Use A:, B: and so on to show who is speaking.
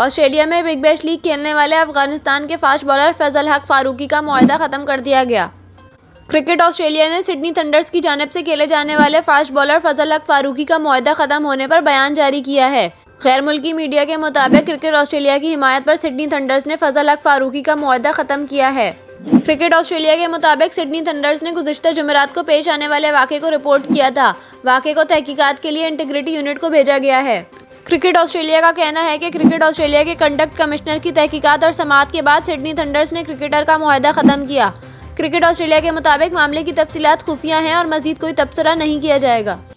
A: Australia में big bash league खेलने वाले अफगानिस्तान के फास्ट बॉलर फजल हक फारूकी का मुआहदा ख़त्म कर दिया गया। क्रिकेट ऑस्ट्रेलिया ने सिडनी थंडर्स की जानिब से खेले जाने वाले फास्ट बॉलर फजल हक फारूकी का मुआहदा ख़त्म होने पर बयान जारी किया है। गैर मुल्की मीडिया के मुताबिक क्रिकेट ऑस्ट्रेलिया की हिमायत पर सिडनी थंडर्स ने फजल हक फारूकी का मुआहदा ख़त्म किया है। क्रिकेट ऑस्ट्रेलिया के मुताबिक सिडनी थंडर्स ने गुज़िश्ता जुमेरात को पेश आने वाले वाक़े को रिपोर्ट किया था। वाक़े को तहकीकात के लिए इंटीग्रिटी यूनिट को भेजा गया है। क्रिकेट ऑस्ट्रेलिया का कहना है कि क्रिकेट ऑस्ट्रेलिया के कंडक्ट कमिश्नर की तहकीकात और समाअत के बाद सिडनी थंडर्स ने क्रिकेटर का मुआहदा ख़त्म किया। क्रिकेट ऑस्ट्रेलिया के मुताबिक मामले की तफसीलात खुफिया हैं और मज़ीद कोई तबसरा नहीं किया जाएगा।